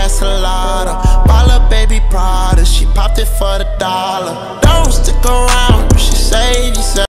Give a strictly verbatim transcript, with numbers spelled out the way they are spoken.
castellata. Ball a baby Prada, she popped it for the dollar.